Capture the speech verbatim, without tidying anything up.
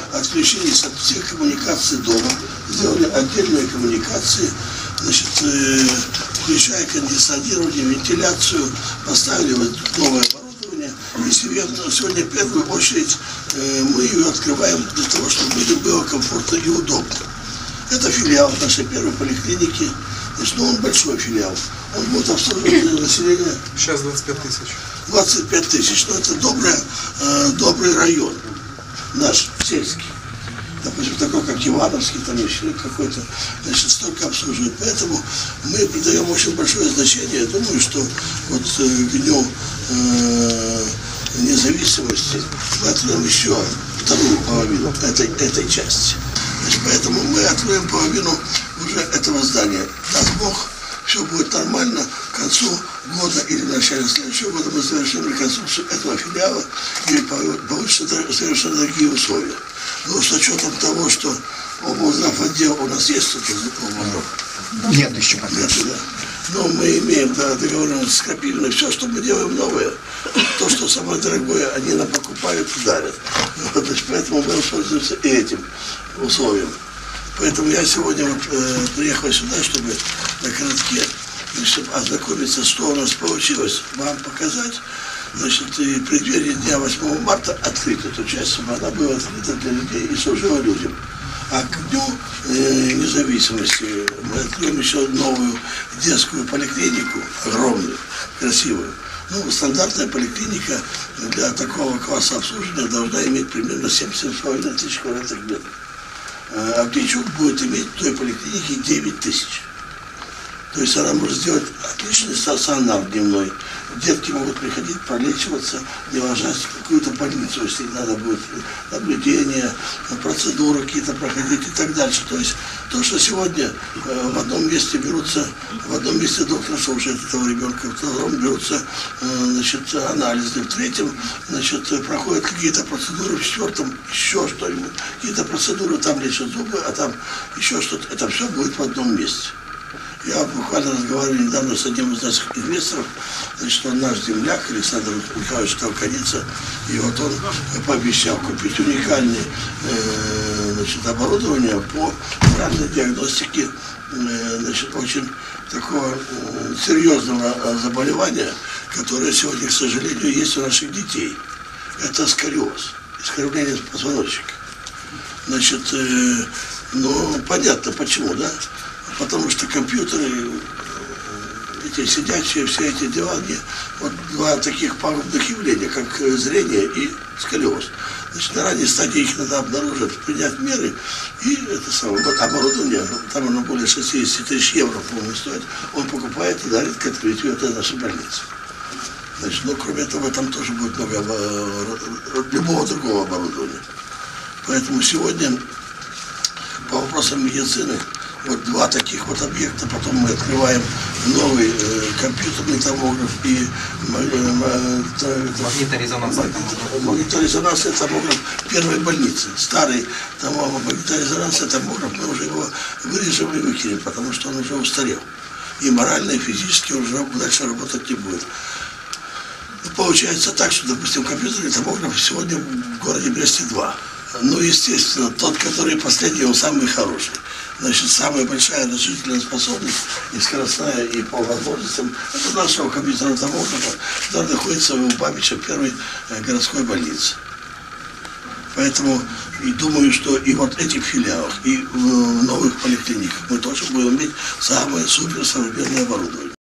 отключились от всех коммуникаций дома, сделали отдельные коммуникации, значит, э, включая кондиционирование, вентиляцию, поставили вот новое оборудование. И сегодня, сегодня в первую очередь э, мы ее открываем для того, чтобы людям было комфортно и удобно. Это филиал нашей первой поликлиники. Значит, ну, он большой филиал. Он будет обслуживать население. Сейчас двадцать пять тысяч. двадцать пять тысяч. Но это добрый, э, добрый район наш, сельский. Допустим, такой, как Ивановский, там еще какой-то, значит, столько обслуживает. Поэтому мы придаем очень большое значение. Я думаю, что вот э, к дню э, независимости мы откроем еще вторую половину этой, этой части. Значит, поэтому мы откроем половину уже этого здания. Даст Бог, все будет нормально. К концу года или в начале следующего года мы завершим реконструкцию этого филиала и получится совершенно другие условия. Но с учетом того, что облздрав отдел у нас есть тут облздрав? Нет еще пока. Нет, да. Но мы имеем да, договоренность с Крапивиной. Все, что мы делаем новое, то, что самое дорогое, они нам покупают и дарят. Вот, значит, поэтому мы пользуемся и этим условием. Поэтому я сегодня вот, э, приехал сюда, чтобы на коротке, чтобы ознакомиться, что у нас получилось, вам показать. Значит, и в преддверии дня восьмого марта открыть эту часть, чтобы она была открыта для людей и служила людям. А к дню э, независимости мы откроем еще новую детскую поликлинику, огромную, красивую. Ну, стандартная поликлиника для такого класса обслуживания должна иметь примерно семь-семь с половиной тысяч квадратных метров. А Авдейчук будет иметь в той поликлинике девять тысяч. То есть она может сделать отличный стационар дневной. Детки могут приходить пролечиваться, не ложась в какую-то больницу, если надо будет наблюдение, процедуры какие-то проходить и так дальше. То есть то, что сегодня э, в одном месте берутся, в одном месте доктор слушает этого ребенка, в втором берутся э, значит, анализы, в третьем значит, проходят какие-то процедуры, в четвертом еще что-нибудь, какие-то процедуры, там лечат зубы, а там еще что-то. Это все будет в одном месте. Я буквально разговаривал недавно с одним из наших инвесторов, значит, он наш земляк, Александр Михайлович Толканица, и вот он пообещал купить уникальное э, значит, оборудование по ранней диагностике э, значит, очень такого э, серьезного заболевания, которое сегодня, к сожалению, есть у наших детей. Это сколиоз, искривление позвоночника. Значит, э, ну, понятно почему, да? Потому что компьютеры, эти сидячие, все эти дела, они, вот два таких пагубных явления, как зрение и сколиоз. Значит, на ранней стадии их надо обнаружить, принять меры, и это самое, вот оборудование, там оно более шестьдесят тысяч евро, по-моему, стоит, он покупает и дарит к открытию этой нашей больницы. Значит, ну, кроме того, там тоже будет много любого другого оборудования. Поэтому сегодня по вопросам медицины вот два таких вот объекта, потом мы открываем новый э, компьютерный томограф и э, э, магниторезонансный томограф. Магниторезонансный томограф первой больницы. Старый томограф, магниторезонансный томограф, мы уже его вырежем и выкинем, потому что он уже устарел. И морально, и физически уже дальше работать не будет. Получается так, что, допустим, компьютерный томограф сегодня в городе Бресте два. Ну, естественно, тот, который последний, он самый хороший. Значит, самая большая разрешительная способность, и скоростная, и по возможностям, это нашего компьютерного томографа, который находится у Бабича в первой городской больнице. Поэтому и думаю, что и вот в этих филиалах, и в новых поликлиниках мы тоже будем иметь самое суперсовременное оборудование.